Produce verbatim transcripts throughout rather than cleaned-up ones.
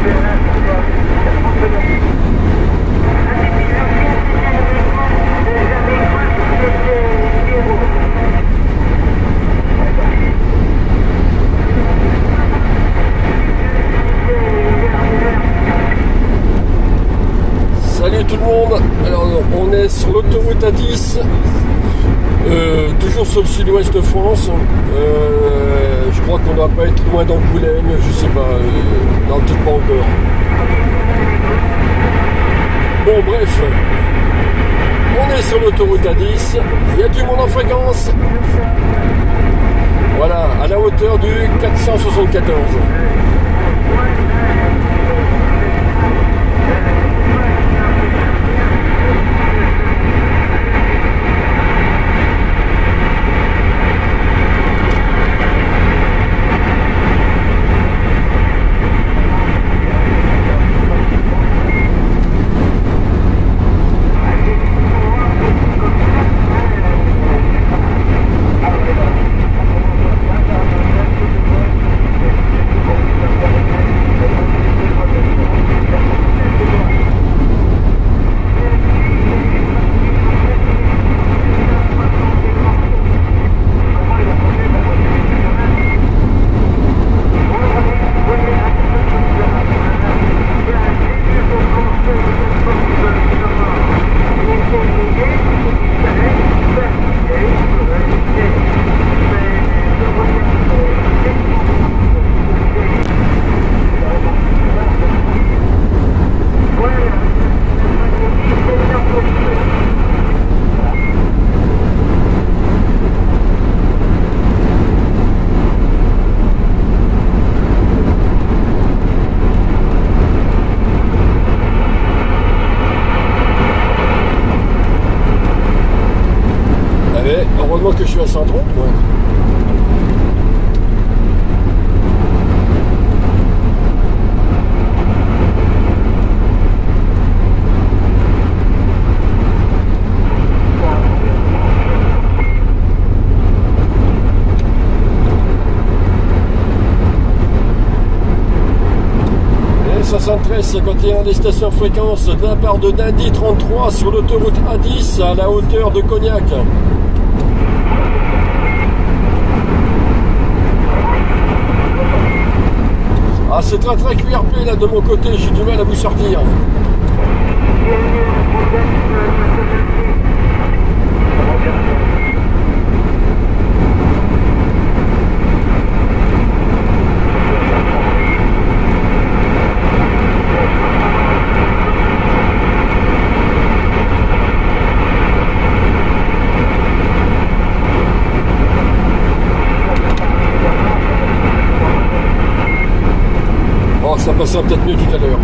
Salut tout le monde, alors on est sur l'autoroute A dix, euh, toujours sur le sud-ouest de France, euh, je crois qu'on ne doit pas être loin d'Angoulême, je sais pas, euh, non peut-être pas encore. Bon bref, on est sur l'autoroute A dix, il y a du monde en fréquence, voilà, à la hauteur du quatre cent soixante-quatorze. Heureusement que je suis à Saint-Tron, ouais. soixante-treize cinquante et un des stations fréquences de la part de Dindy trente-trois sur l'autoroute A dix à la hauteur de Cognac. Ah, c'est très très Q R P là de mon côté, j'ai du mal à vous sortir. Ça passera peut-être mieux tout à l'heure.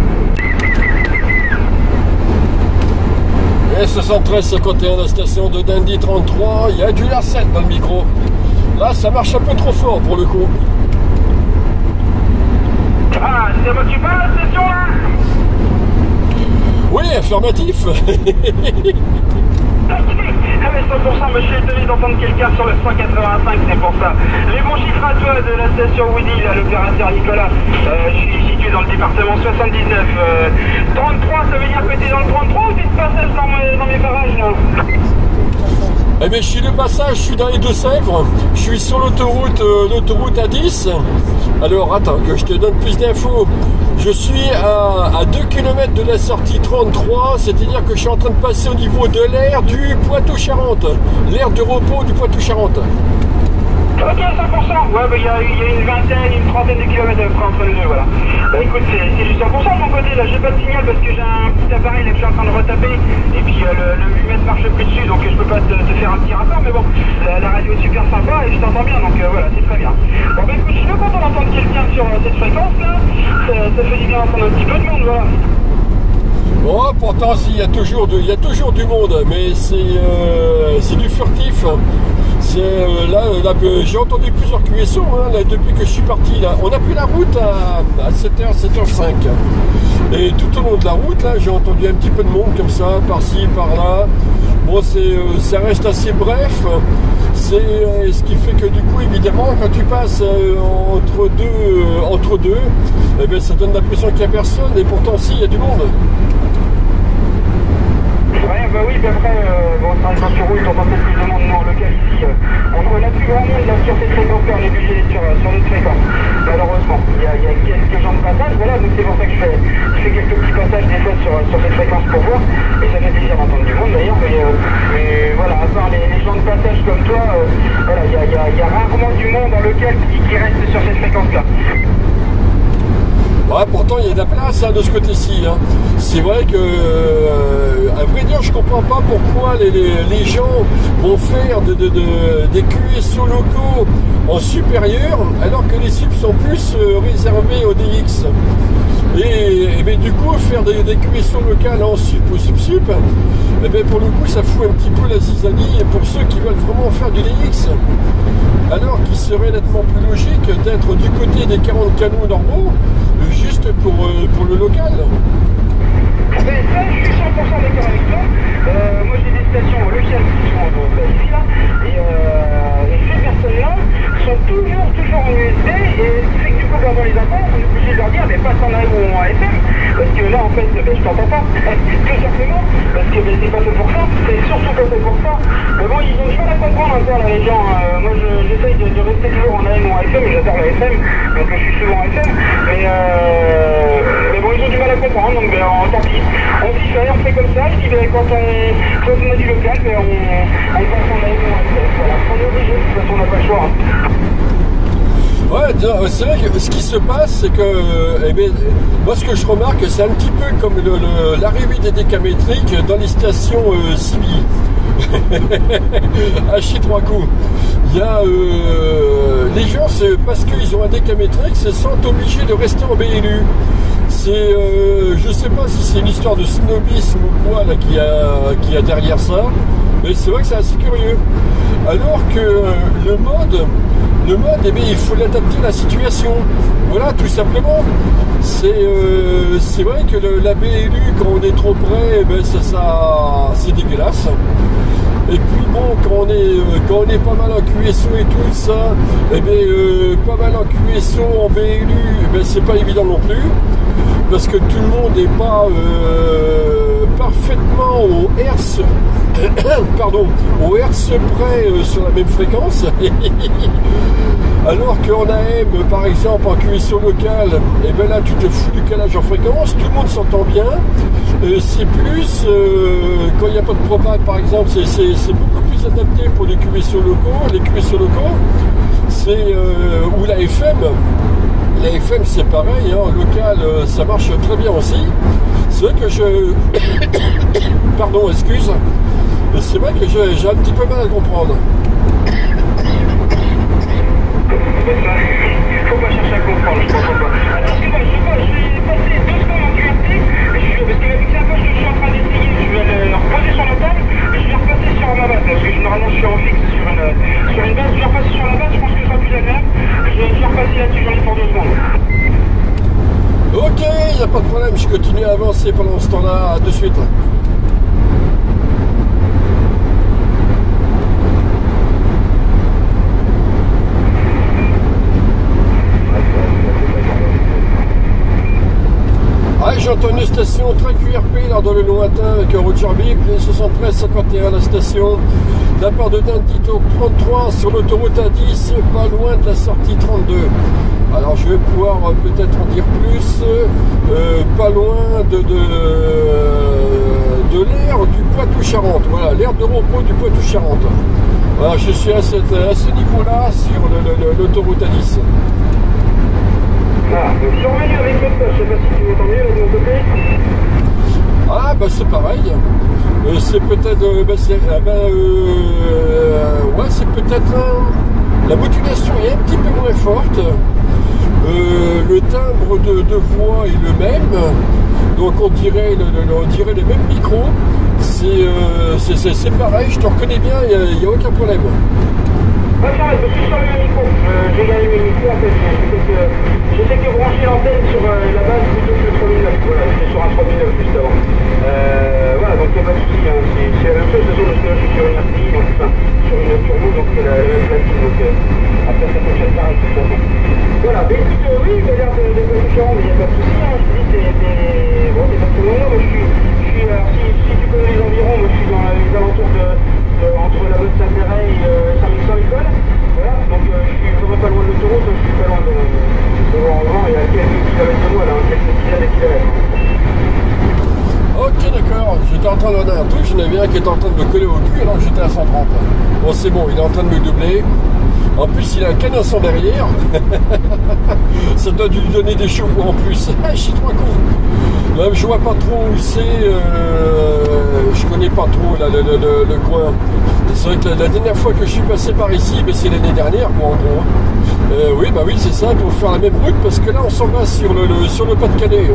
Et soixante-treize cinquante et un, la station de Dindy trente-trois, il y a du R sept dans le micro. Là, ça marche un peu trop fort pour le coup. Ah, c'est moi qui parle, la station là? Oui, affirmatif. Ah mais cent pour cent, mais je suis étonné d'entendre quelqu'un sur le cent quatre-vingt-cinq, c'est pour ça. Les bons chiffres à toi de la station Woody, là, l'opérateur Nicolas. Euh, je suis situé dans le département soixante-dix-neuf. Euh, trente-trois, ça veut dire que t'es dans le trente-trois ou t'es de passage dans mes, dans mes parages là? Eh bien, je suis de passage, je suis dans les Deux-Sèvres. Je suis sur l'autoroute euh, l'autoroute A dix. Alors, attends, que je te donne plus d'infos. Je suis à, à deux kilomètres de la sortie trente-trois, c'est-à-dire que je suis en train de passer au niveau de l'aire du Poitou-Charentes. L'aire de repos du Poitou-Charentes. Ok, cent pour cent. Ouais, bah il y, y a une vingtaine, une trentaine de kilomètres à peu près entre les deux, voilà. Bah écoute, c'est du cent pour cent de mon côté, là, j'ai pas de signal parce que j'ai un petit appareil là que je suis en train de retaper, et puis euh, le, le huit mètres marche plus dessus, donc je peux pas te, te faire un petit rapport, mais bon, la, la radio est super sympa et je t'entends bien, donc euh, voilà, c'est très bien. Bon bah écoute, je suis content d'entendre quelqu'un sur euh, cette fréquence là, ça, ça fait du bien d'entendre un petit peu de monde, voilà. Oh, pourtant, si, il y a toujours du, il y a toujours du monde, mais c'est euh, c'est du furtif. C'est euh, là, là j'ai entendu plusieurs Q S O hein, là, depuis que je suis parti. Là. On a pris la route à, à sept heures, sept heures cinq. Et tout au long de la route, là, j'ai entendu un petit peu de monde comme ça, par-ci, par-là. Bon, c'est, euh, ça reste assez bref. C'est euh, ce qui fait que du coup, évidemment, quand tu passes euh, entre deux, euh, entre deux, eh ben, ça donne l'impression qu'il n'y a personne, et pourtant si, il y a du monde. Ouais, bah oui, puis après, euh, bon, c'est vrai que quand tu roules, t'entends peut-être plus de monde non local ici. Euh, on n'a plus grand monde là sur cette fréquence, on est obligé d'être sur, sur notre fréquence. Malheureusement, il y, a, il y a quelques gens de passage, voilà, donc c'est pour ça que je fais, je fais quelques petits passages des fois sur, sur cette fréquence pour voir, et ça fait plaisir d'entendre du monde d'ailleurs, mais, euh, mais voilà, à part les, les gens de passage comme toi, euh, voilà, il y a, il y, a, il y a rarement du monde en local qui, qui reste sur cette fréquence-là. Ouais, pourtant il y a de la place hein, de ce côté-ci. Hein. C'est vrai que, euh, à vrai dire, je comprends pas pourquoi les, les, les gens vont faire de, de, de, des Q S O locaux en supérieur, alors que les subs sont plus euh, réservés au D X. Et, et bien, du coup, faire des, des Q S O locales en sup ou sub-sup, et bien, pour le coup, ça fout un petit peu la zizanie pour ceux qui veulent vraiment faire du D X. Alors qu'il serait nettement plus logique d'être du côté des quarante canaux normaux, juste pour, euh, pour le local. Ça, je suis cent pour cent d'accord avec toi. Euh, moi, j'ai des stations locales qui sont euh, ici, là, et, euh, et ces personnes-là sont toujours, toujours en U S B, et ce qui fait que du coup, quand on les entend, on est obligé de leur dire, mais passe en A M ou en A F M, parce que là, en fait, ben, je t'entends pas, tout simplement, parce que ben, c'est pas fait pour ça, c'est surtout pas fait pour ça. Mais bon, ils ont du mal à comprendre encore, là, les gens. Euh, moi, j'essaye de, de rester toujours en A M ou en A F M, j'adore la F M, donc je suis souvent en F M, mais, euh, mais bon, ils ont du mal à comprendre, donc ben, en, tant pis. On s'y fait, on fait comme ça, et puis ben, quand, on, quand on a du local, ben, on, on passe en A M ou en A F M. Voilà, on est obligé, de toute façon, on n'a pas le choix. Hein. Ouais, c'est vrai que ce qui se passe, c'est que, eh bien, moi ce que je remarque, c'est un petit peu comme l'arrivée des décamétriques dans les stations euh, C B I. À chier trois coups. Il y a euh, les gens, parce qu'ils ont un décamétrique, se sentent obligés de rester en B L U. C'est, euh, je sais pas si c'est une histoire de snobisme ou quoi là qui a, qui a derrière ça, mais c'est vrai que c'est assez curieux. Alors que euh, le mode, le mode, eh bien, il faut l'adapter à la situation. Voilà, tout simplement. C'est, euh, c'est vrai que le, la B L U, quand on est trop près, eh bien, ça, ça, c'est dégueulasse. Et puis bon, quand on est, quand on est pas mal en Q S O et tout ça, eh bien, euh, pas mal en Q S O, en B L U, eh bien, c'est pas évident non plus. Parce que tout le monde n'est pas euh, parfaitement au hertz, pardon, au hertz près euh, sur la même fréquence. Alors qu'en A M, par exemple, en Q S O local, et eh ben là tu te fous du calage en fréquence, tout le monde s'entend bien. Euh, c'est plus, euh, quand il n'y a pas de propane par exemple, c'est beaucoup plus adapté pour les Q S O locaux. Les Q S O locaux, c'est euh, ou la F M. La F M c'est pareil, hein, local ça marche très bien aussi. C'est vrai que je... Pardon, excuse. C'est vrai que j'ai un petit peu mal à comprendre. Faut pas chercher à comprendre, je comprends pas. Alors excuse-moi, je vais, je vais passer deux secondes en Q R T, parce que avec ça, je suis en train d'essayer, je vais le reposer sur la table, et je vais repasser sur ma base, parce que généralement je suis en fixe sur une, sur une base, je vais repasser sur la base, je pense que ce sera plus agréable, je vais, je vais repasser là-dessus, j'en ai pour deux secondes. Ok, il n'y a pas de problème, je continue à avancer pendant ce temps-là, de suite. J'entends une station très Q R P là dans le lointain avec Roger Bip, soixante-treize cinquante et un la station, de la part de Dantito trente-trois sur l'autoroute A dix, pas loin de la sortie trente-deux. Alors je vais pouvoir euh, peut-être en dire plus, euh, pas loin de, de, de l'aire du Poitou-Charentes, voilà, l'aire de repos du Poitou-Charentes. Voilà, je suis à, cette, à ce niveau-là sur l'autoroute A dix. Ah, je suis revenu avec votre poche, je sais pas si tu m'entends mieux là de mon côté. Ah bah c'est pareil, euh, c'est peut-être, euh, bah, euh, bah, euh, ouais c'est peut-être, euh, la modulation est un petit peu moins forte, euh, le timbre de, de voix est le même, donc on dirait, le, le, on dirait les mêmes micros, c'est euh, pareil, je te reconnais bien, il n'y a, a aucun problème. Ouais, ça va, je suis sur le même micro, euh, j'ai gagné mes micros en fait, je sais que brancher l'antenne sur euh, la base plutôt que le trois mille neuf, voilà, j'étais sur un trois mille neuf juste avant. Euh, voilà, donc il n'y a pas de souci, hein. C'est la même chose, de toute façon, parce que là je suis sur une R T I, donc enfin, sur une turbo, donc c'est la, la même platine, donc euh, après ça fonctionne pareil de toute façon. Voilà, mais écoute, euh, oui, il a l'air de, de, de différent mais il n'y a pas de souci, hein. Je te dis, t'es bon, t'es pas trop loin. Moi, je suis, je suis alors, si, si tu connais les environs, moi, je suis dans les alentours de, de entre la Botte Saint-Péret et euh, Saint-Michel-École. Voilà, donc euh, je suis vraiment pas loin de l'autoroute, je suis pas loin de, de Rouen, il y a quelques kilomètres de moi, là, quelques dizaines de kilomètres. Ok, d'accord, j'étais en train de donner un truc, j'en avais un qui était en train de me coller au cul alors que j'étais à cent trente. Bon, c'est bon, il est en train de me doubler. En plus, il a un canasson derrière. Ça doit lui donner des chevaux en plus. Je suis trop con. Même je vois pas trop où c'est. Euh, je connais pas trop là, le, le, le, le coin. C'est vrai que la, la dernière fois que je suis passé par ici, ben, c'est l'année dernière, quoi, en gros. Euh, oui, bah oui, c'est ça, pour faire la même route, parce que là, on s'en va sur le, le, sur le Pas-de-Calais.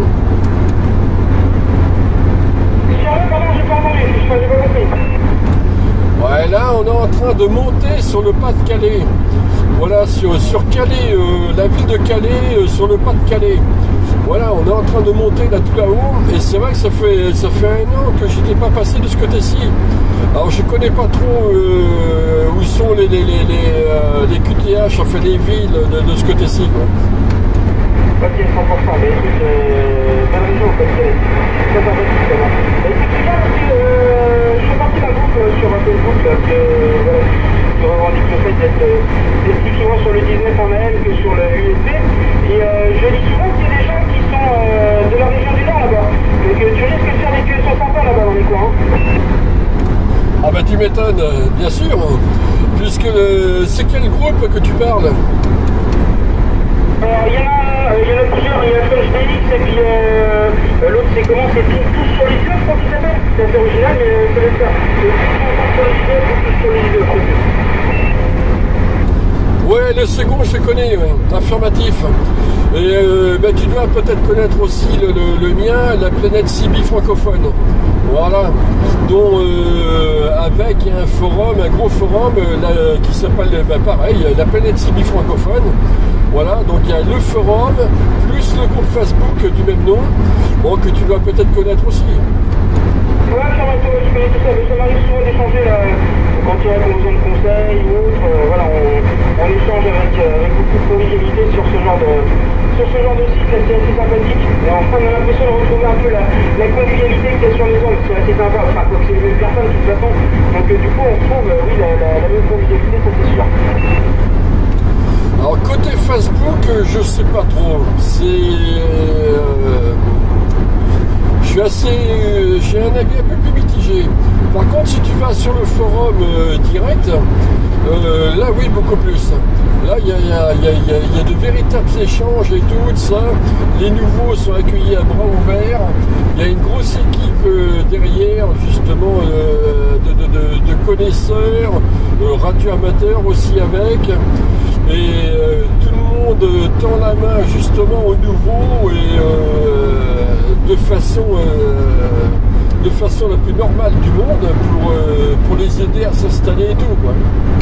Ouais, là, on est en train de monter sur le Pas-de-Calais. Voilà, sur, sur Calais, euh, la ville de Calais, euh, sur le Pas-de-Calais. Voilà, on est en train de monter là tout là-haut. Et c'est vrai que ça fait, ça fait un an que j'étais pas passé de ce côté-ci. Alors, je connais pas trop euh, où sont les, les, les, les, euh, les Q T H, enfin les villes de, de ce côté-ci, quoi. Ok, cent pour cent, mais écoute, euh, bonne région, au Pas-de-Calais. Très sympathique, ça va. Bah, écoute, regarde, euh, je fais partie d'un groupe euh, sur Facebook, là, que, voilà, je revendique le fait d'être euh, plus souvent sur le dix-neuf en A M que sur le U S B. Et euh, je lis souvent qu'il y a des gens qui sont euh, de la région du Nord, là-bas. Donc, euh, tu risques de faire des cuissons sympas, là-bas, dans les coins. Hein. Ah bah tu m'étonnes, bien sûr, puisque euh, c'est quel groupe que tu parles? Alors, il y en a, il y en a plusieurs, il y a Flash D X et puis euh, l'autre c'est comment, c'est tout, tout sur les yeux, je crois qu'il s'appelle. C'est assez original, mais euh, ça va être ça. C'est tout sur les yeux, tout sur les yeux, ouais, le second je le connais, ouais, affirmatif. Et euh, ben, tu dois peut-être connaître aussi le, le, le mien, la planète Cibi francophone. Voilà, dont euh, avec un forum, un gros forum euh, là, qui s'appelle, ben, pareil, la planète Cibi francophone. Voilà, donc il y a le forum, plus le groupe Facebook du même nom, bon, que tu dois peut-être connaître aussi. Ouais, ça va, je connais tout ça, mais ça m'arrive souvent d'échanger là, quand il y a besoin de conseils ou autre, euh, voilà, on, on échange avec, euh, avec beaucoup de convivialité sur ce genre de, sur ce genre de site, là, c'est assez sympathique. Et enfin, on a l'impression de retrouver un peu la, la convivialité qu'il y a sur les ondes, c'est assez sympa, enfin, quoi que c'est les mêmes personnes de toute façon, donc euh, du coup, on retrouve, euh, oui, la, la, la même convivialité, ça c'est sûr. Alors côté Facebook, je sais pas trop. C'est, euh, je suis assez, j'ai un avis un peu plus mitigé. Par contre, si tu vas sur le forum euh, direct, euh, là oui, beaucoup plus. Là, il y a, y, a, y, a, y a de véritables échanges et tout ça. Les nouveaux sont accueillis à bras ouverts. Il y a une grosse équipe euh, derrière, justement, euh, de, de, de, de connaisseurs, euh, radio-amateurs aussi avec. Et euh, tout le monde tend la main justement aux nouveaux et euh, de façon euh, de façon la plus normale du monde pour, euh, pour les aider à s'installer et tout, quoi.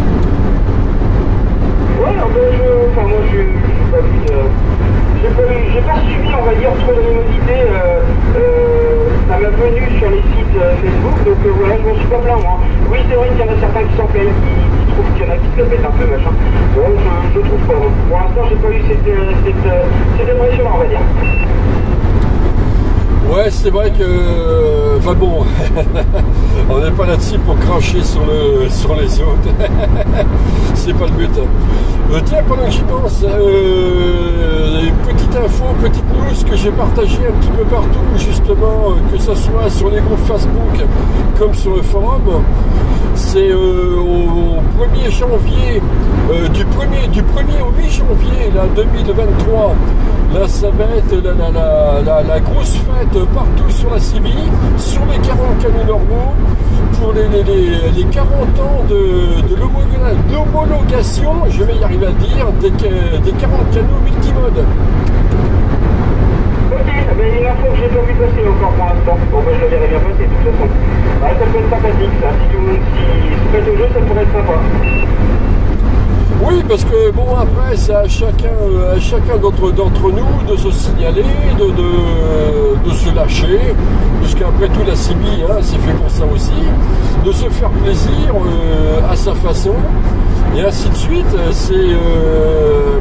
Ouais, ben je, enfin moi je j'ai pas vu de, j'ai pas, j'ai pas suivi, on va dire, trop d'animosité euh, euh, à ma venue sur les sites euh, Facebook, donc euh, voilà, je m'en suis pas plaint moi. Oui, c'est vrai qu'il y en a certains qui s'en plaignent, qui, qui trouvent qu'il y en a qui se le pètent un peu, machin. Bon, je, je trouve pas. Pour l'instant, j'ai pas eu cette, cette, cette impression, on va dire. Ouais, c'est vrai que, enfin bon, on n'est pas là-dessus pour cracher sur, le, sur les autres. C'est pas le but. Euh, tiens, pendant que j'y pense, euh, petite info, petite news que j'ai partagée un petit peu partout, justement, euh, que ce soit sur les groupes Facebook comme sur le forum. C'est euh, au premier janvier, euh, du, premier, du premier au huit janvier là, deux mille vingt-trois. Là, ça va être la, la, la, la, la grosse fête partout sur la C B I, sur les quarante canaux normaux, pour les, les, les, les quarante ans de, de l'homologation, je vais y arriver à le dire, des, des quarante canaux multimodes. Ok, mais une info que j'ai pas vu passer encore pour l'instant. Bon, bah, je la verrai bien passer de toute façon. Ouais, ça peut être sympathique, ça. Si tout le monde s'y se met au jeu, ça pourrait être sympa. Oui, parce que bon, après, c'est à chacun, à chacun d'entre, d'entre nous de se signaler, de, de, de se lâcher, puisqu'après tout, la C B I, hein, c'est fait pour ça aussi, de se faire plaisir euh, à sa façon, et ainsi de suite. C'est, euh,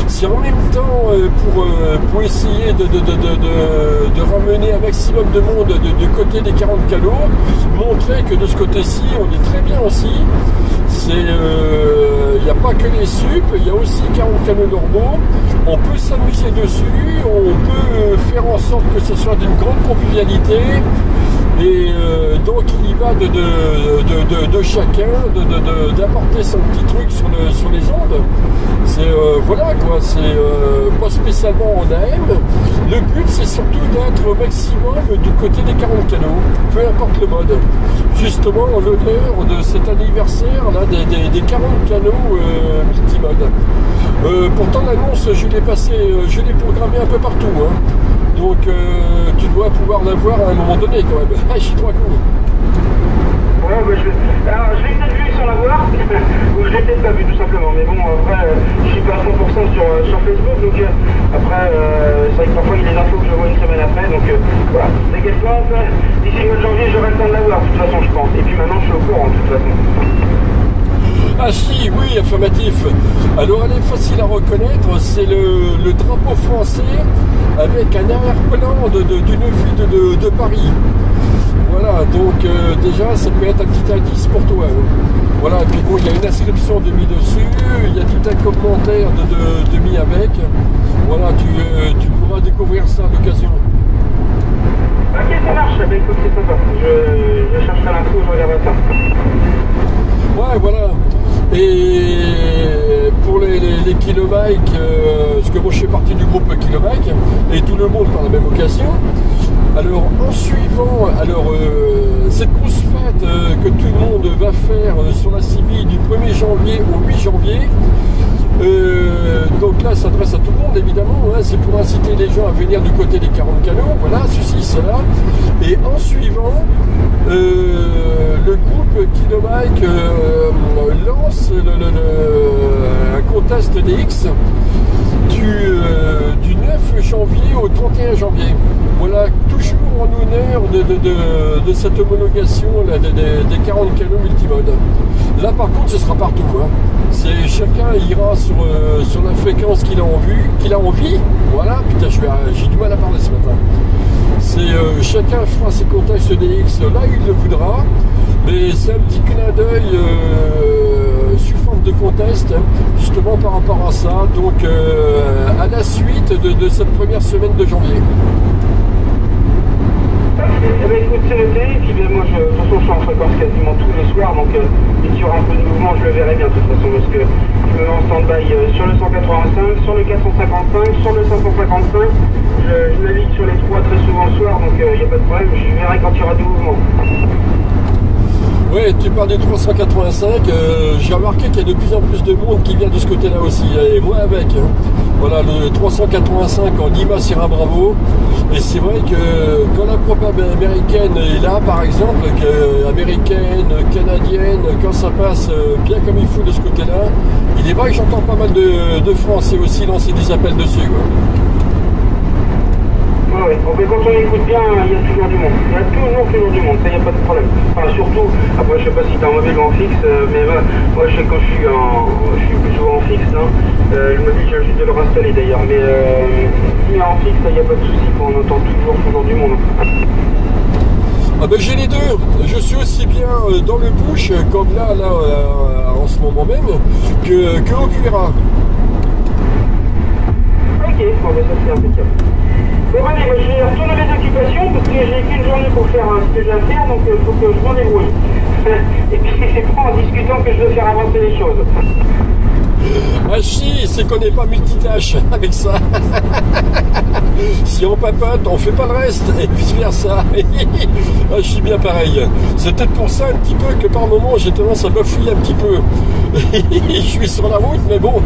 c'est en même temps euh, pour, euh, pour essayer de, de, de, de, de, de ramener un maximum de monde de, du côté des quarante canaux, montrer que de ce côté-ci, on est très bien aussi. Il n'y euh, a pas que les sup, il y a aussi quarante canaux normaux. On peut s'amuser dessus, on peut faire en sorte que ce soit d'une grande convivialité. Et euh, donc il y va de, de, de, de, de chacun d'apporter son petit truc sur, le, sur les ondes. C'est euh, voilà quoi, c'est euh, pas spécialement en A M. Le but c'est surtout d'être au maximum du côté des quarante canaux, peu importe le mode. Justement en l'honneur de cet anniversaire là, des, des, des quarante canaux euh, multimodes. Euh, pourtant l'annonce je l'ai passé, je l'ai programmé un peu partout. Hein. Donc euh, tu dois pouvoir l'avoir à un moment donné quand même. Ah, j'ai trois coups. Ouais, bah, je... Alors, je l'ai peut-être vu sans l'avoir, ou je l'ai peut-être pas vu tout simplement. Mais bon, après, euh, je suis pas à cent pour cent sur, euh, sur Facebook, donc euh, après, euh, c'est vrai que parfois il y a des infos que je vois une semaine après, donc euh, voilà. T'inquiète pas, d'ici le mois de janvier, j'aurai le temps de l'avoir, de toute façon, je pense. Et puis maintenant, je suis au courant, de toute façon. Ah si, oui, affirmatif. Alors elle est facile à reconnaître, c'est le, le drapeau français avec un arrière-plan d'une ville de, de, de Paris. Voilà, donc euh, déjà ça peut être un petit indice pour toi. Hein. Voilà, et puis bon, il y a une inscription de mis dessus, il y a tout un commentaire de, de, de mis avec. Voilà, tu, euh, tu pourras découvrir ça à l'occasion. Ok, ça marche, bah, écoute, c'est sympa. Je, je chercherai l'info, je regarderai ça. Ouais, voilà. Et pour les, les, les kilobikes, euh, parce que moi je fais partie du groupe Kilobike, et tout le monde par la même occasion. Alors en suivant, alors euh, cette grosse fête euh, que tout le monde va faire euh, sur la C I V du premier janvier au huit janvier, euh, donc là ça s'adresse à tout le monde évidemment, hein, c'est pour inciter les gens à venir du côté des quarante canaux, voilà, ceci, cela. Et en suivant, euh, le groupe Kilobike euh, lance le, le, le, un contest D X du, euh, du neuf janvier au trente et un janvier. Voilà, toujours en honneur de, de, de, de cette homologation là, de, de, des quarante canaux multimodes. Là par contre ce sera partout. Hein. C'est, chacun ira sur, euh, sur la fréquence qu'il a envie, qu'il a envie. Voilà, putain j'ai du mal à parler ce matin. C'est euh, chacun fera ses contacts D X là il le voudra. Mais c'est un petit clin d'œil euh, sous forme de contest, justement par rapport à ça. Donc euh, à la suite de, de cette première semaine de janvier. Eh bien écoute, c'est noté, et puis bien, moi je, de toute façon je suis en fréquence quasiment tous les soirs, donc euh, dès qu'il y aura un peu de mouvement, je le verrai bien de toute façon, parce que je me mets en stand-by euh, sur le cent quatre-vingt-cinq, sur le quatre cent cinquante-cinq, sur le cinq cent cinquante-cinq, je, je navigue sur les trois très souvent le soir, donc il euh, n'y a pas de problème, je verrai quand il y aura du mouvement. Oui, tu parles des trois cent quatre-vingt-cinq, euh, j'ai remarqué qu'il y a de plus en plus de monde qui vient de ce côté-là aussi, et moi avec. Hein. Voilà, le trois cent quatre-vingt-cinq en Lima Sierra Bravo, et c'est vrai que quand la propagande américaine est là, par exemple, que, américaine, canadienne, quand ça passe bien comme il faut de ce côté-là, il est vrai que j'entends pas mal de, de Français aussi lancer des appels dessus. Quoi. Oui, mais quand on écoute bien, il y a toujours du monde. Il y a toujours, toujours du monde, ça, il n'y a pas de problème. Enfin, surtout, après, je sais pas si tu es en mobile ou en fixe, euh, mais voilà, moi, je sais quand je suis, en, je suis plus souvent en fixe, hein, euh, le mobile, j'ai juste de le rastaller d'ailleurs, mais, euh, mais en fixe, il n'y a pas de souci, on entend toujours, toujours du monde. Ah ben j'ai les deux, je suis aussi bien dans le bush, comme là, là, euh, en ce moment même, que, que au Cuira. Ok, bon, ben ça c'est impeccable. Bon allez, moi, je vais retourner mes occupations parce que j'ai qu'une journée pour faire hein, ce que j'ai à faire, donc il euh, faut que je m'en débrouille. Et puis c'est pas en discutant que je vais faire avancer les choses. Ah si, c'est qu'on n'est pas multitâche avec ça. Si on papote, on fait pas le reste, et vice versa. Ah, je suis bien pareil. C'est peut-être pour ça un petit peu que par moment j'ai tendance à bafouiller un petit peu. Je suis sur la route, mais bon.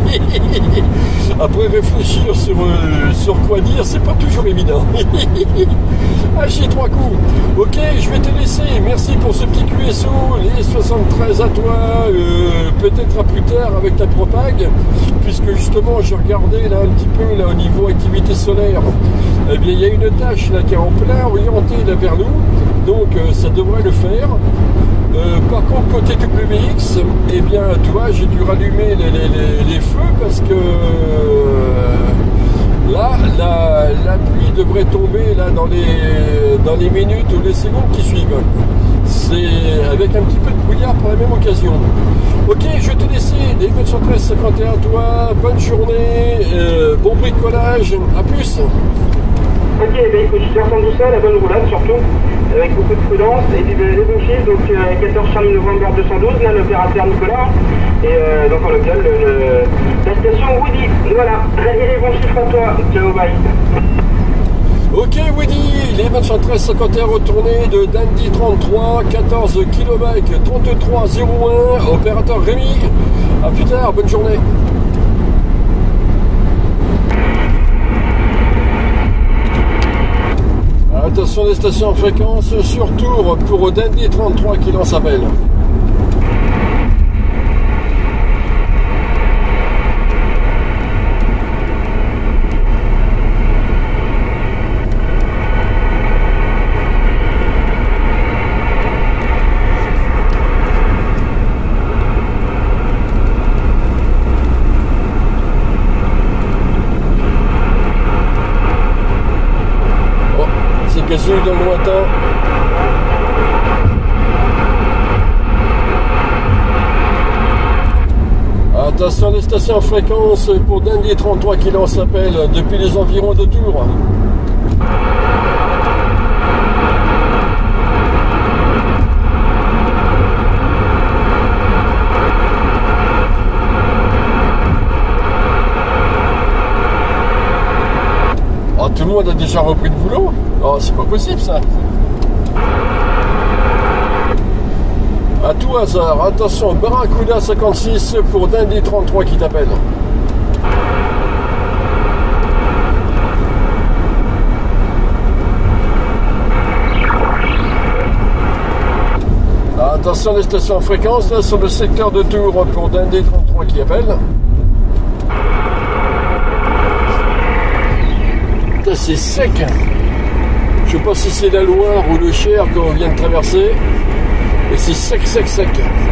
Après réfléchir sur, euh, sur quoi dire, c'est pas toujours évident. Ah, j'ai trois coups. Ok, je vais te laisser. Merci pour ce petit Q S O. Les soixante-treize à toi. Euh, peut-être à plus tard avec la propague. Puisque justement, j'ai regardé là un petit peu là, au niveau activité solaire. Eh bien, il y a une tâche là qui est en plein orientée là vers nous. Donc, euh, ça devrait le faire. Euh, par contre, côté W X, eh bien, tu vois, j'ai dû rallumer les, les, les, les feux parce que euh, là, la, la pluie devrait tomber là, dans, les, dans les minutes ou les secondes qui suivent. C'est avec un petit peu de brouillard pour la même occasion. Ok, je te décide. Écoute sur treize cinquante et un, toi, bonne journée, euh, bon bricolage, à plus. Ok, ben écoute, je te ressens tout ça, la bonne roulade surtout, avec beaucoup de prudence, et puis ben, les bons chiffres, donc euh, quatorze Charlie Novembre deux cent douze, là l'opérateur Nicolas, et euh, donc en local, le, le, la station Woody, voilà, allez les bons chiffres à toi, ciao, bye. Ok Woody, les neuf cent treize cinquante et un retournés de Dandy trente-trois, quatorze kilobikes trente-trois zéro un, opérateur Rémi, à plus tard, bonne journée. Attention les stations en fréquence sur tour pour Dandy trente-trois qui lance appel. Gazou dans le lointain. Attention les stations en fréquence pour Dandy trente-trois qui lance appel depuis les environs de Tours. Oh, tout le monde a déjà repris le boulot? Oh, c'est pas possible ça. À tout hasard, attention, Barracuda cinquante-six pour Dandy trente-trois qui t'appelle. Attention les stations en fréquence là sur le secteur de Tours pour Dandy trente-trois qui appelle. C'est sec. Je sais pas si c'est la Loire ou le Cher qu'on vient de traverser. Et c'est sec, sec, sec.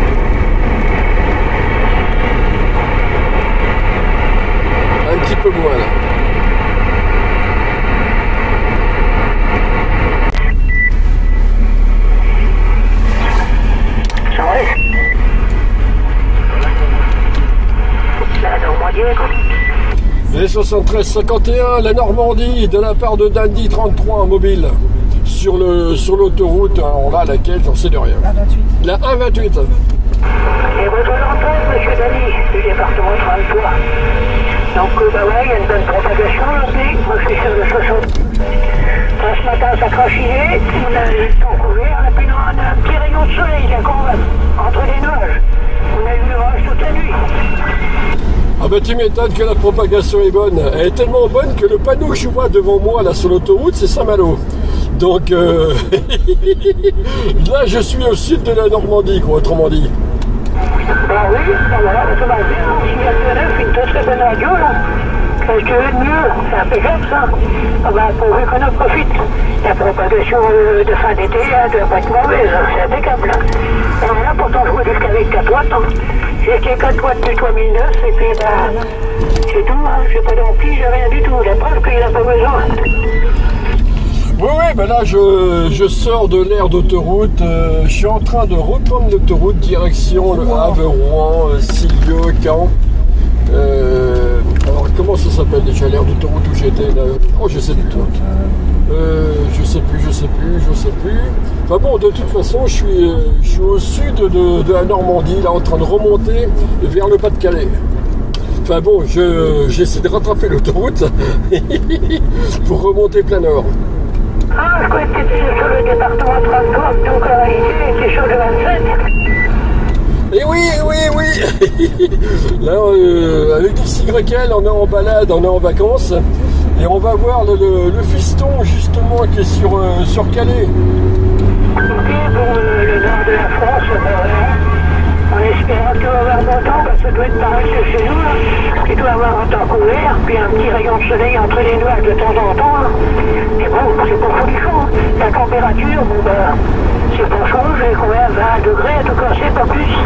Un petit peu moins là. Les soixante-treize cinquante et un, la Normandie, de la part de Dandy trente-trois en mobile, sur le sur l'autoroute, alors là, laquelle, j'en sais de rien. La vingt-huit. La un vingt-huit. Et votre antenne, monsieur Dany, du département trente-trois. Donc, euh, bah ouais, il y a une bonne propagation, aussi. Moi, je suis sur le soixante. Enfin, ce matin, ça crachinait, on a eu le temps couvert, et puis on a un petit rayon de soleil, là, quand même, entre les nuages. On a eu l'orage toute la nuit. Ah bah tu m'étonnes que la propagation est bonne. Elle est tellement bonne que le panneau que je vois devant moi là sur l'autoroute c'est Saint-Malo. Donc euh... là je suis au sud de la Normandie quoi, autrement dit. Bah oui, bah voilà, autrement dit, on signale de neuf, une très très bonne radio là. Qu'est-ce que tu veux de mieux? C'est impeccable ça. Ah bah pourvu qu'on en profite. La propagation euh, de fin d'été ne doit pas être mauvaise, hein. C'est impeccable là. Alors là pourtant je vois jusqu'avec quatre watts. Hein. J'ai fait quatre watts depuis trois mille neuf et puis bah c'est tout, hein. J'ai pas d'ampli, j'ai rien du tout. La preuve qu'il n'a pas besoin. Oui, oui, ben là je, je sors de l'aire d'autoroute, euh, je suis en train de reprendre l'autoroute direction le Havre, Rouen, euh, Silleux, Caen. Euh, alors comment ça s'appelle déjà l'aire d'autoroute où j'étais là? Oh je sais plus toi. Euh, je sais plus, je sais plus, je sais plus. Enfin bon, de toute façon, je suis, je suis au sud de, de la Normandie, là en train de remonter vers le Pas-de-Calais. Enfin bon, je, j'essaie de rattraper l'autoroute pour remonter plein nord. Ah, je croyais que tu étais sur le département trente-trois, donc en réalité, tu es sur le vingt-sept. Et oui, oui, oui. Là, euh, avec X Y L, on est en balade, on est en vacances. Et on va voir le, le, le fiston, justement, qui est sur, euh, sur Calais. Ok, pour euh, le nord de la France, euh, en espérant que tu vas avoir bon temps, bah, ça doit être pareil que chez nous. Là. Tu dois avoir un temps couvert, puis un petit rayon de soleil entre les nuages de temps en temps. Hein. Mais bon, c'est pas folichon. Hein. La température, bon, bah, C'est pas chaud, j'ai combien, vingt degrés à tout casser, pas plus.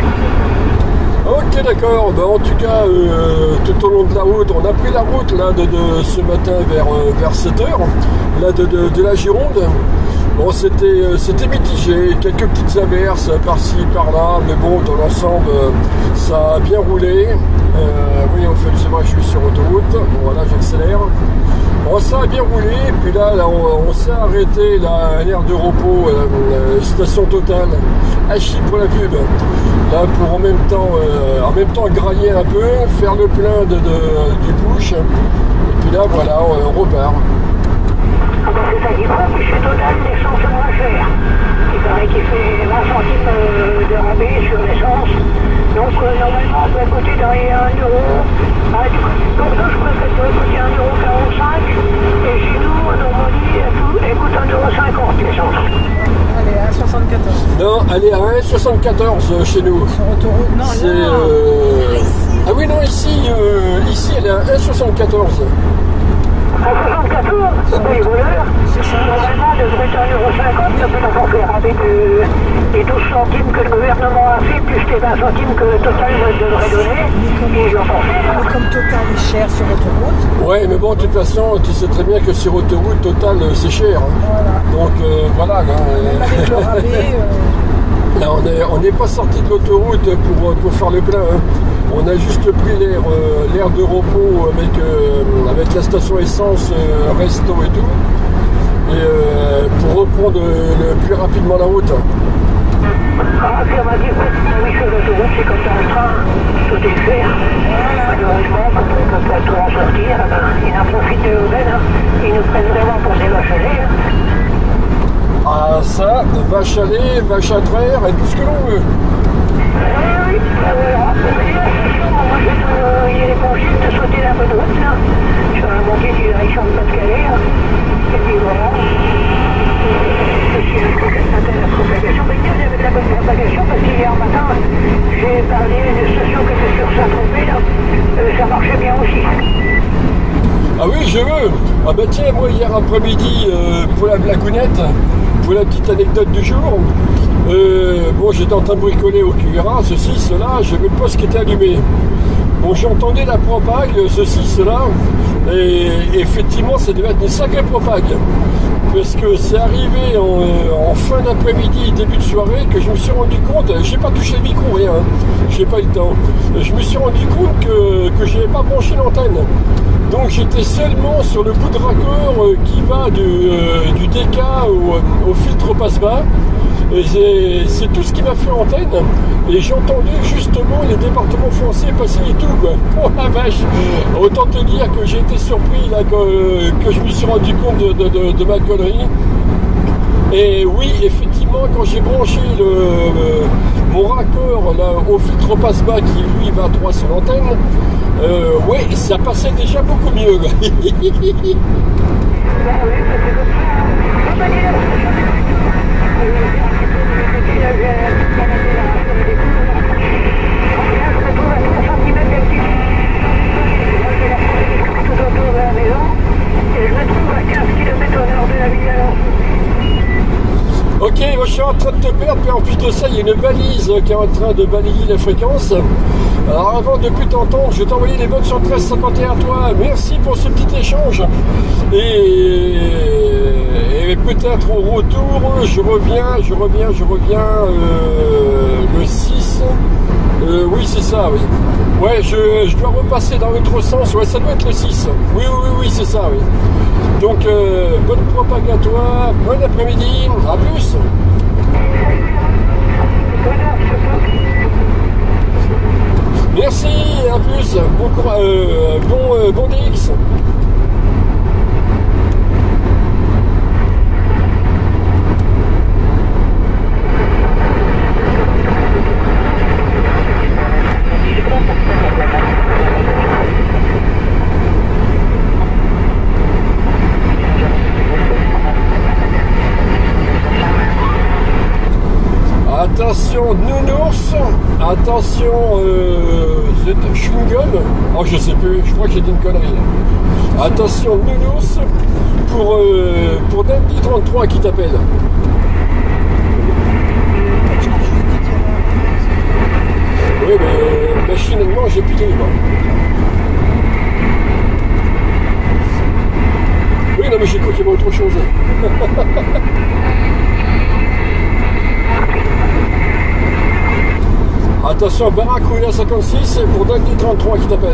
Ok, d'accord. Ben, en tout cas, euh, tout au long de la route, on a pris la route là de, de ce matin vers, euh, vers sept heures, là de, de, de la Gironde. Bon, c'était euh, c'était mitigé, quelques petites averses par-ci, par-là, mais bon, dans l'ensemble, euh, ça a bien roulé. Euh, oui, en fait, c'est vrai, je suis sur autoroute. Bon, voilà, j'accélère. Bon, ça a bien roulé, puis là, là on, on s'est arrêté là, à l'aire de repos, euh, euh, station Total, Hachi pour la pub. Là, pour en même temps, euh, en même temps grailler un peu, faire le plein de, de, du push, et puis là, voilà, on, on repart. Ah ben, c'est ça qui prend, puis chez Total, l'essence est moins chère. Il paraît qu'il fait vingt centimes euh, de rabais sur l'essence. Donc, euh, normalement, on doit coûter dans les un euro. Ah, du coup, comme ça, je crois qu'elle doit coûter un euro quarante-cinq. Et chez nous, en Normandie, elle coûte, elle coûte un euro cinquante l'essence. Elle est à un virgule soixante-quatorze. Non, elle est à un virgule soixante-quatorze chez nous. Sur autoroute, non, C'est, là. euh... Ah oui, non, ici, euh, ici elle est à un virgule soixante-quatorze. À soixante-quatorze, pour les voleurs, normalement, devrait être un euro cinquante, ça peut encore faire rabais de, des douze centimes que le gouvernement a fait, plus les vingt centimes que Total devrait donner, et ils l'ont pas fait. Mais comme Total est cher sur autoroute. Ouais, mais bon, de toute façon, tu sais très bien que sur autoroute, Total, c'est cher. Hein. Voilà. Donc, euh, voilà. Là, Même avec le rabais. Euh... là on n'est on est pas sorti de l'autoroute pour, pour faire le plein. Hein. On a juste pris l'air euh, l'air de repos avec, euh, avec la station essence, euh, resto et tout. Et euh, pour reprendre le plus rapidement la route. Ah, puis on m'a dit, oui, sur l'autoroute, c'est comme dans le train, tout est fait. Malheureusement, quand on ne peut pas tout en sortir, ben, ils en profitent de l'aubaine, hein. Ils nous prennent vraiment pour des vaches à lait. Hein. Ah, ça, vache à lait, vache à traire et tout ce que l'on veut. Oui, oui, voilà. Moi, j'ai trouvé les congés de sauter la bonne route, là, sur la montée du direction de Pas-de-Calais, là. Et puis voilà. Je suis un peu à la propagation, mais il y avait de la bonne propagation, parce qu'hier matin, j'ai parlé d'une station qui était sur Saint-Tropez, là. Euh, ça marchait bien aussi. Ah oui, je veux. Ah ben tiens, moi hier après-midi, euh, pour la blagounette, pour la petite anecdote du jour, euh, bon, j'étais en train de bricoler au Q R A, ceci, cela, j'avais le poste qui était allumé. Bon, j'entendais la propague, ceci, cela, et effectivement, ça devait être une sacrée propague. Parce que c'est arrivé en, en fin d'après-midi, début de soirée, que je me suis rendu compte, j'ai pas touché le micro, rien, hein, j'ai pas eu le temps. Je me suis rendu compte que, que je n'avais pas branché l'antenne. Donc j'étais seulement sur le bout de raccord euh, qui va du, euh, du D K au, au filtre passe-bas. Et c'est tout ce qui m'a fait antenne. Et j'ai entendu justement les départements français passer et tout, quoi. Oh la vache! Autant te dire que j'ai été surpris là, que, que je me suis rendu compte de, de, de, de ma connerie. Et oui, effectivement, quand j'ai branché le, le, mon raccord là, au filtre passe-bas qui lui va droit sur l'antenne, euh, ouais, ça passait déjà beaucoup mieux. Ok, moi je suis en train de te perdre, puis en plus de ça, il y a une balise qui est en train de balayer la fréquence. Alors avant de plus t'entendre, je vais t'envoyer les bonnes sur treize cinquante et un à toi. Merci pour ce petit échange. Et, et peut-être au retour, je reviens, je reviens, je reviens euh, le six. Euh, oui, c'est ça, oui. Ouais, je, je dois repasser dans l'autre sens. Ouais, ça doit être le six. Oui, oui, oui, c'est ça, oui. Donc, euh, bonne propague à toi, bon après-midi, à plus. Merci, à plus, bon courage, euh, bon, euh, bon D X. Attention nounours, attention euh, chewing-gum, oh je sais plus, je crois que j'ai dit une connerie. Attention nounours pour, euh, pour Dandy trente-trois qui t'appelle. Oui, mais machinalement, j'ai pilé, moi. Oui, non, mais j'ai cru qu'il y avait autre chose. Attention, Barracuda cinquante-six pour Dundee trente-trois qui t'appelle.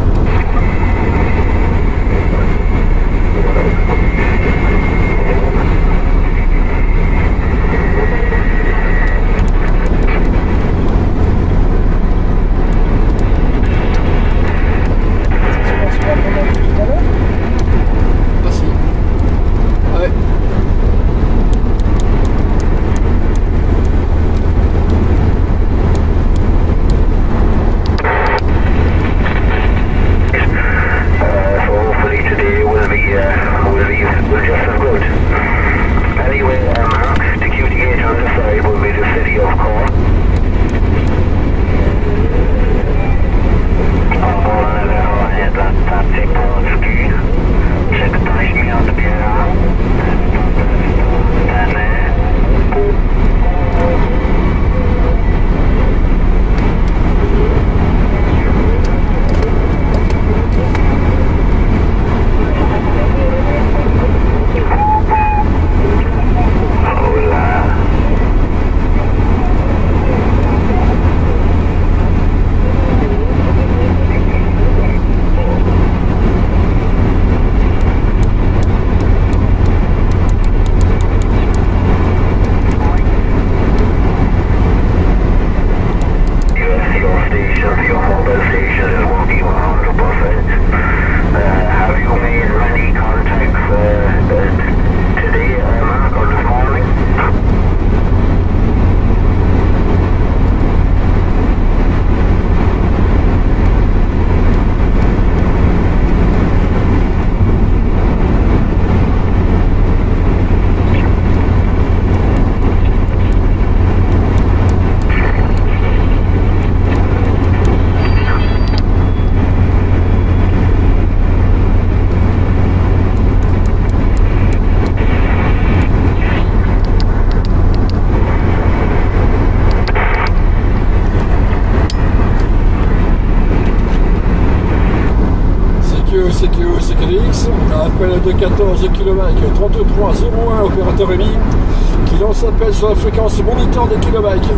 C Q E, C Q D X, appel de quatorze kilobikes, trente-trois zéro un, opérateur émis, qui lance appel sur la fréquence moniteur des kilobikes.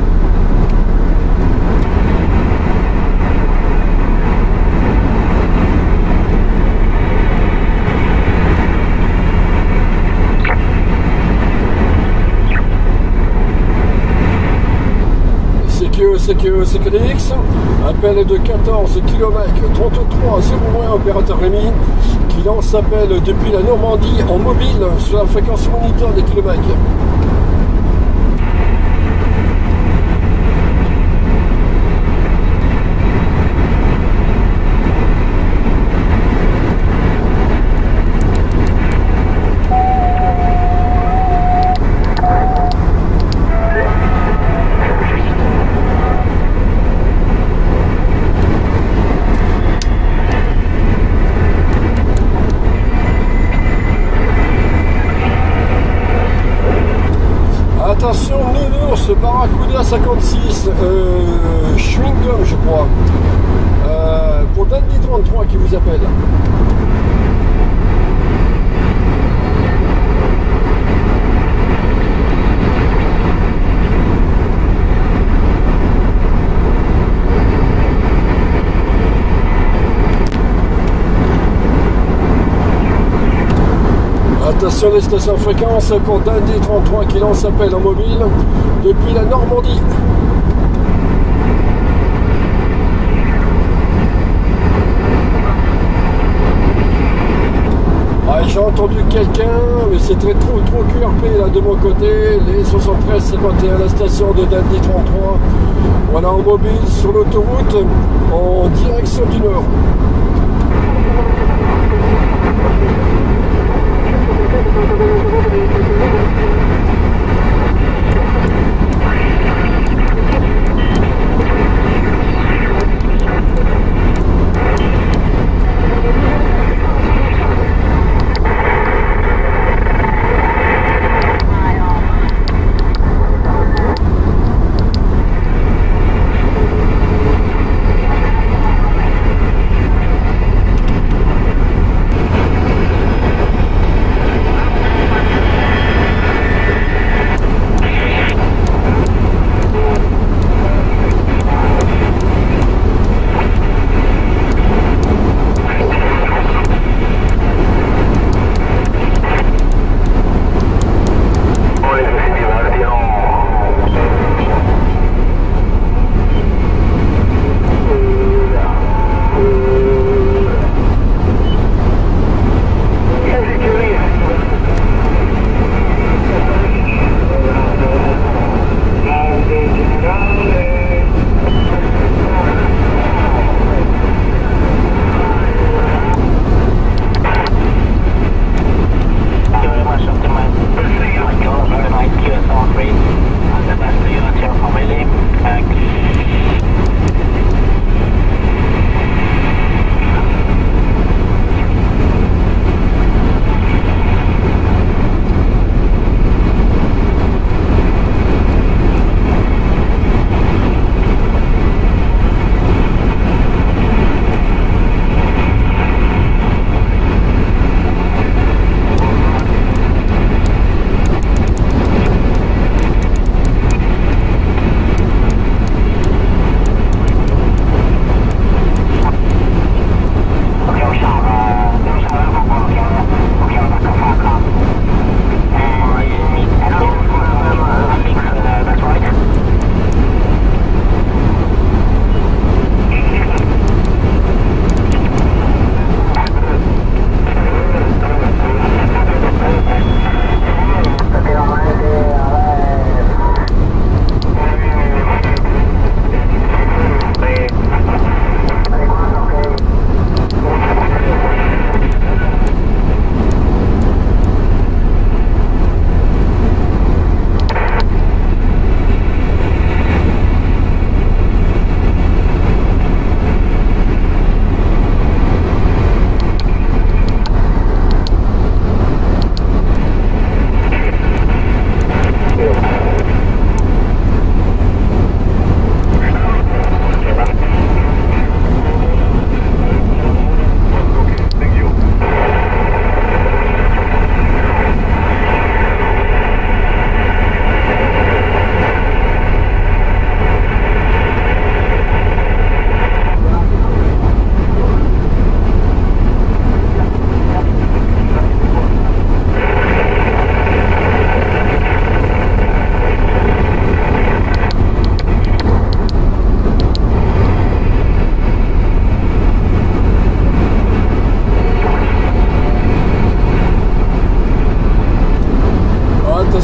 C Q E, C Q E, C Q D X, appel de quatorze kilobikes, trente-trois zéro un, opérateur émis, qui lance appel depuis la Normandie en mobile sur la fréquence moniteur des kilobikes. Attention, Nounours, Barracuda cinquante-six, euh, Schwingum je crois, euh, pour Dundee trente-trois qui vous appelle. Attention les stations fréquences pour Dundee trente-trois qui lance appel en mobile depuis la Normandie. Ah, j'ai entendu quelqu'un, mais c'est très trop trop Q R P là de mon côté, les soixante-treize cinquante et un, la station de Dundee trente-trois. Voilà en mobile sur l'autoroute en direction du nord.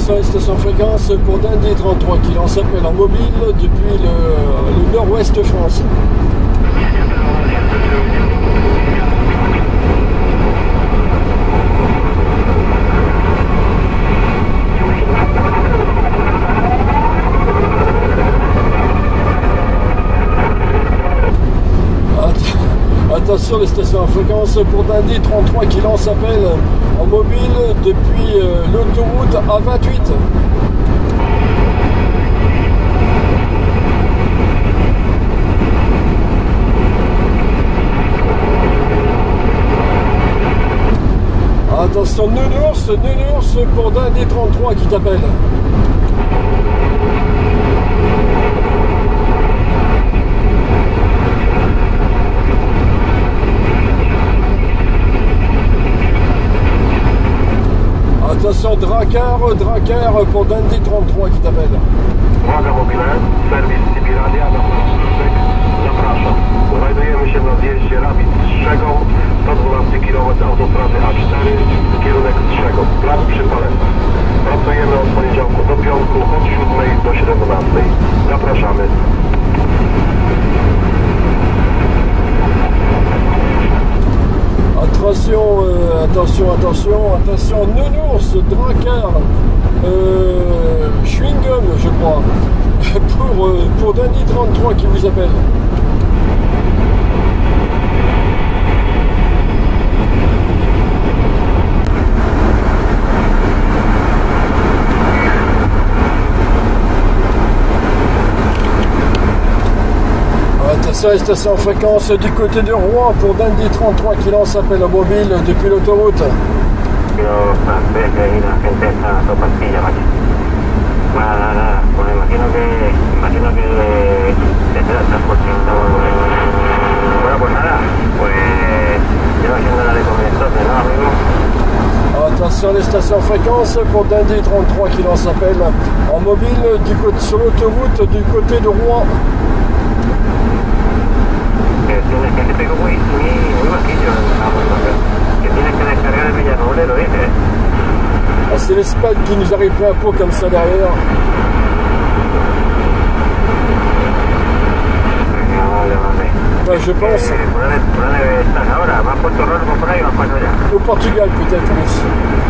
Attention à la station fréquence pour Dundee trente-trois qui lance appel en mobile depuis le, le nord-ouest France. Attention les stations en fréquence pour Dundee trente-trois qui lance appel en mobile depuis euh, l'autoroute A vingt-huit. Attention Nounours, Nounours pour Dundee trente-trois qui t'appelle. Attention Drakkar, Drakkar pour Dundee trente-trois qui t'appelle. Uwaga mobilne, serwis Sybiralia, zapraszam. Znajdujemy się na zjeździe Rabic-Strzegą, sto dwanaście kilometrów autostrady A cztery, kierunek Strzegą, plac przy Palecach. Pracujemy od poniedziałku do piątku, od siódmej do siedemnastej. Zapraszamy. Attention, euh, attention, attention, attention, Nounours, Drakkar, euh, Chewing-Gum, je crois, pour, euh, pour Dundee trente-trois qui vous appelle. Attention, les stations en fréquence du côté de Rouen pour Dundee trente-trois qui lance appel au mobile depuis l'autoroute. Attention les stations en fréquence pour Dundee trente-trois qui lance appel en mobile du côté, sur l'autoroute du côté de Rouen. Tienes que te pego muy, muy, muy bajillo que tienes que descargar el Villanueva, lo dices. Ah, c'est l'Espagne qui nous arrive plein pot comme ça derrière. Enfin, je pense. Au Portugal peut-être aussi.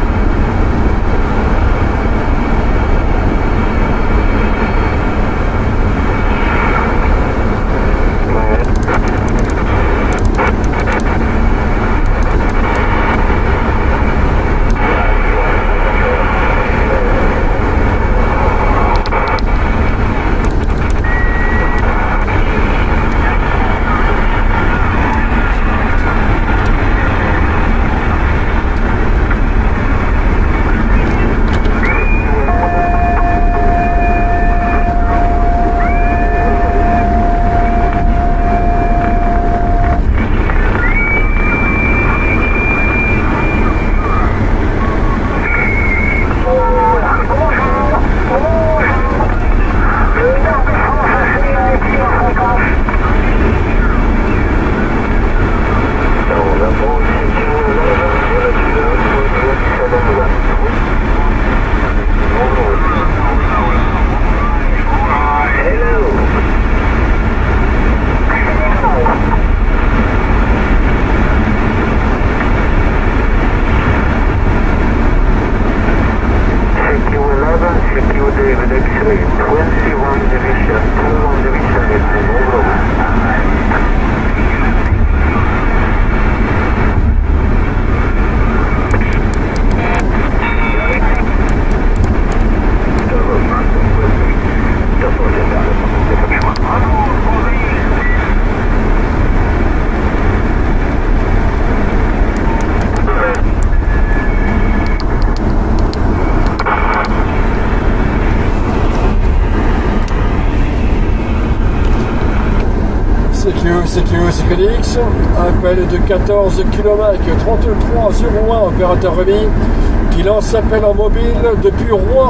C Q O C K D X, appel de quatorze kilomètres trente-trois zéro un, opérateur Rémi, qui lance appel en mobile depuis Rouen.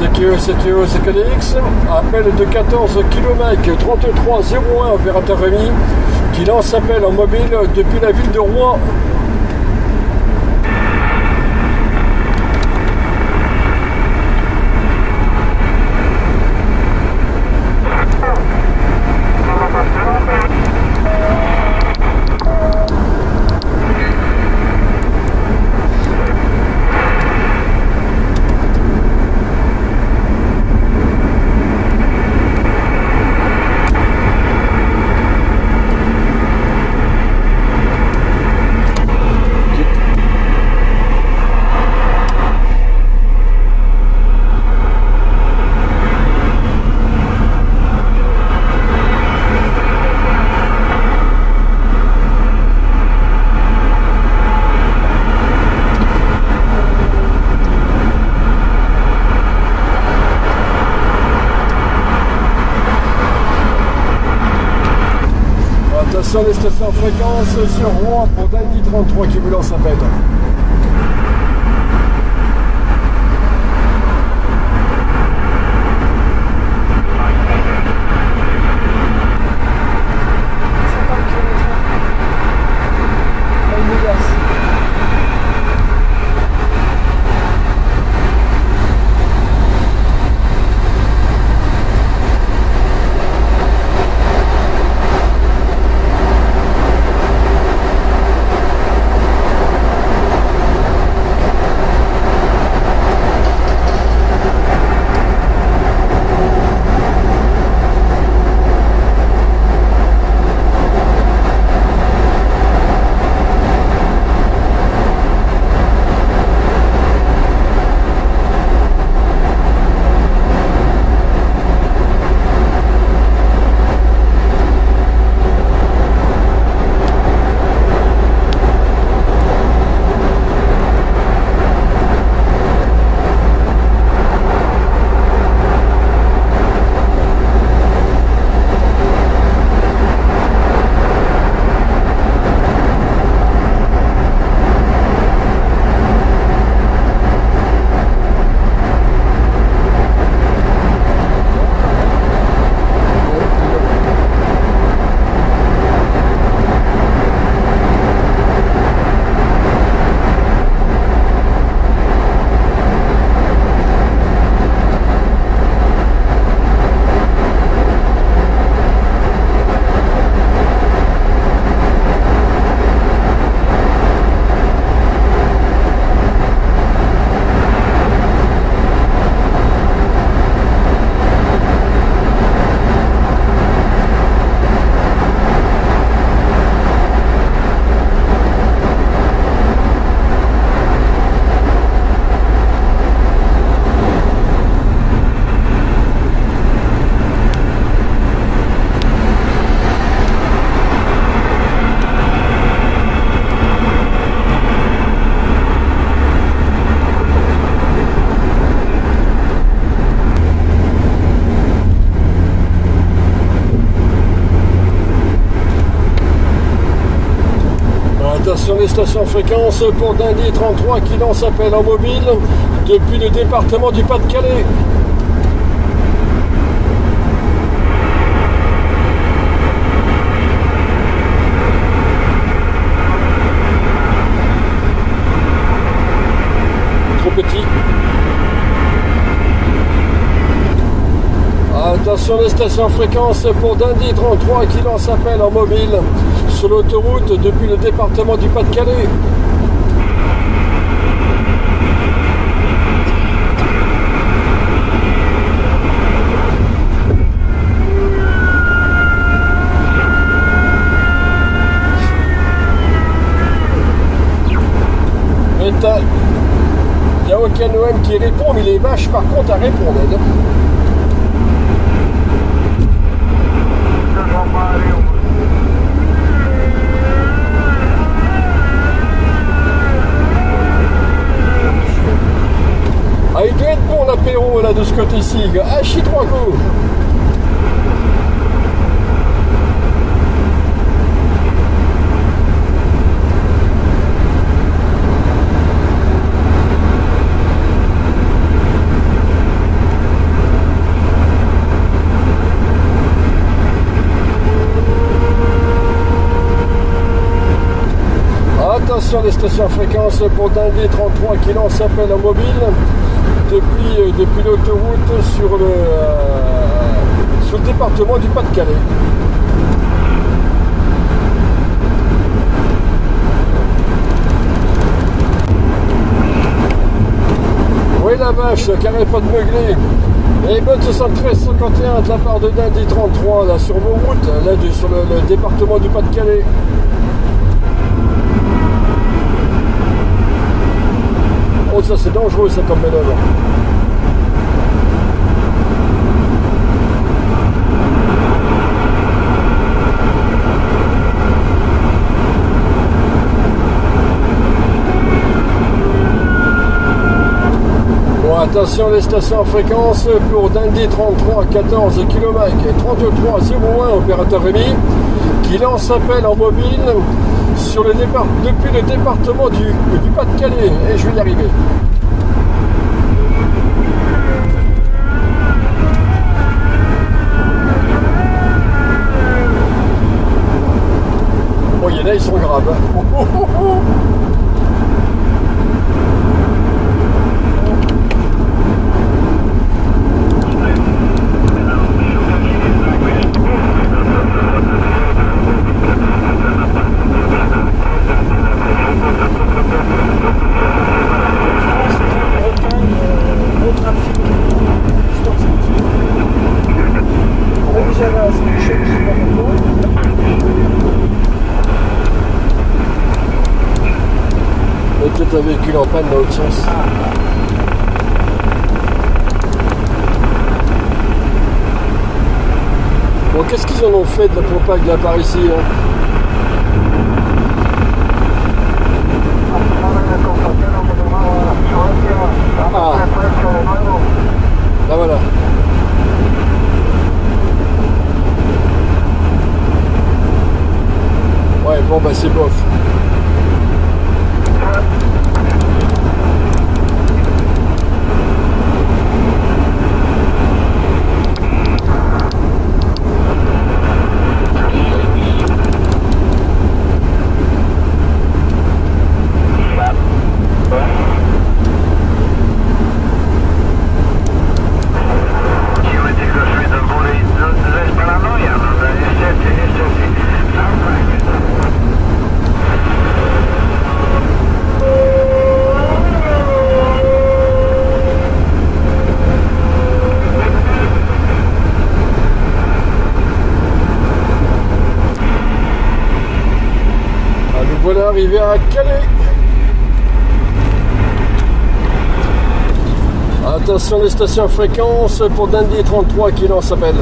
C Q E, C Q E, C Q D X, appel de quatorze kilomètres trente-trois zéro un, opérateur Rémi, qui lance appel en mobile depuis la ville de Rouen. Sur les stations fréquences sur Rouen pour Dandy trente-trois qui vous lance appel. Sur les stations fréquences pour Dandy trente-trois qui lance appel en mobile depuis le département du Pas-de-Calais. Trop petit. Attention les stations fréquences pour Dandy trente-trois qui lance appel en mobile sur l'autoroute depuis le département du Pas-de-Calais. Il n'y a aucun O M qui répond, mais les vaches par contre à répondre. Ah, il doit être bon l'apéro là de ce côté-ci. Ah, chie trois coups. attention des stations fréquences pour Dindé trente-trois qui lance appel en mobile depuis, euh, depuis l'autoroute sur le, euh, sur le département du Pas-de-Calais. Oui la vache, qui n'arrête pas de meugler. Et bonne soixante-treize cinquante et un de la part de Dindé trente-trois là sur vos routes, là de, sur le, le département du Pas-de-Calais. Oh ça c'est dangereux ça comme manœuvre. Attention les stations en fréquence pour Dindé trente-trois, quatorze kilomètres, trente-trois zéro un, opérateur Rémi, qui lance appel en mobile sur le départ, depuis le département du, du Pas-de-Calais. Et je vais y arriver. Bon, il y en a, ils sont graves. Hein. Oh, oh, oh, oh. Peut-être un véhicule en panne dans l'autre sens. Bon, qu'est-ce qu'ils en ont fait de la propague là par ici hein? Ah, là voilà. Ouais, bon bah c'est bof. Voilà, arrivé à Calais. Attention les stations fréquences pour Dindé trente-trois qui lance appel.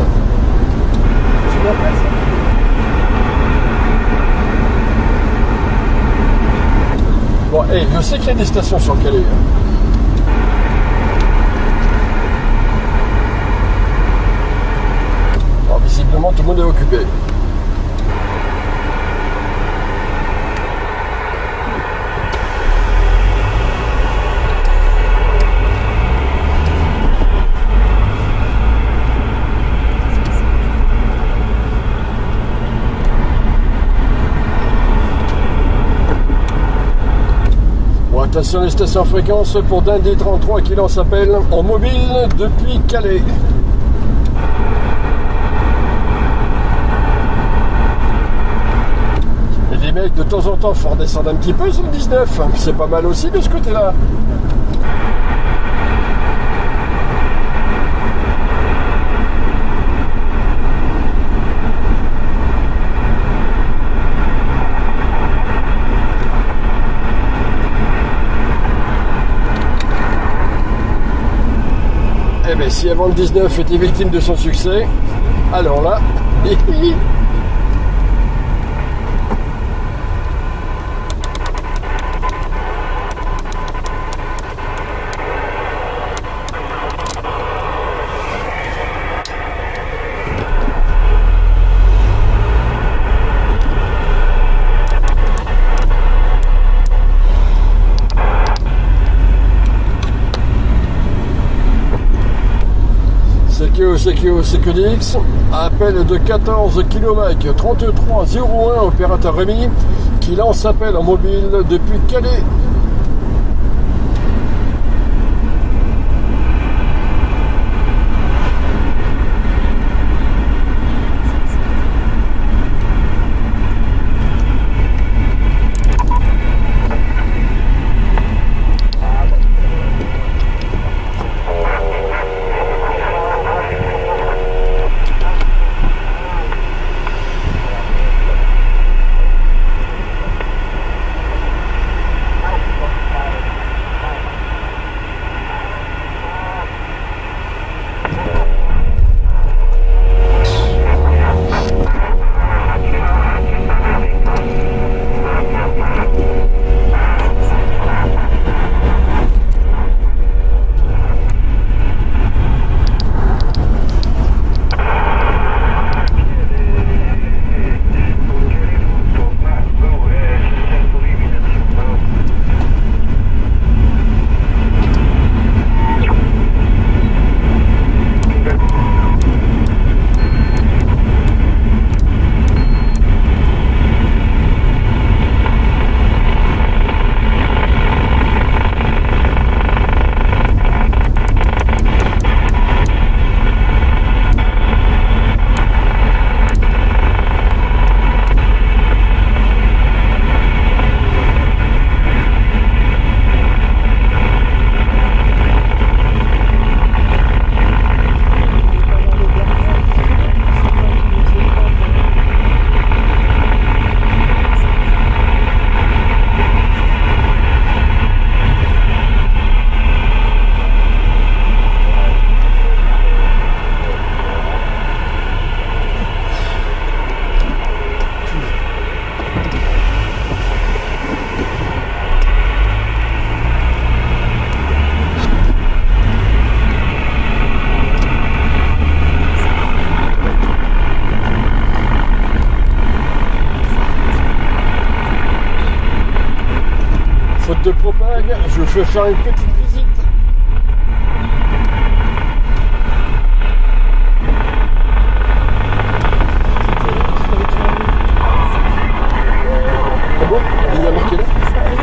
Bon, hey, je sais qu'il y a des stations sur Calais. Bon, visiblement tout le monde est occupé. Attention les stations fréquences pour Dindé trente-trois qui lance appel en mobile depuis Calais. Et les mecs de temps en temps faut redescendre un petit peu sur le dix-neuf, c'est pas mal aussi de ce côté-là. Eh bien, si avant le dix-neuf était victime de son succès, alors là, C Q O C Q D X, appel de quatorze kilomètres, trente-trois zéro un, opérateur Rémi, qui lance appel en mobile depuis Calais. De Propag, je vous fais faire une petite visite. Ah bon? Il y a marqué là?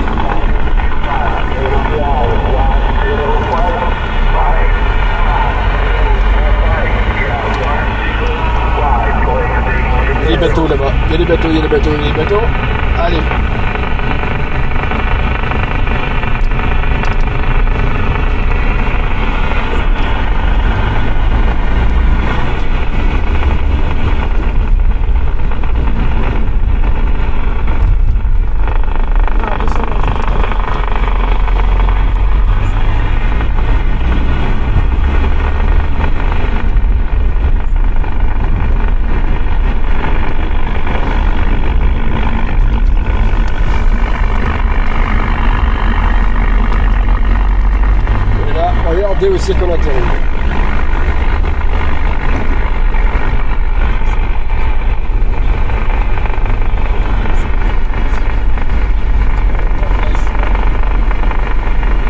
Il y a les bateaux là-bas. Il y a les bateaux, il y a les bateaux, il y a les bateaux. Allez. Regardez où c'est qu'on atterrit.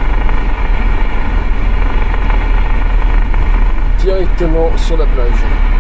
Directement sur la plage.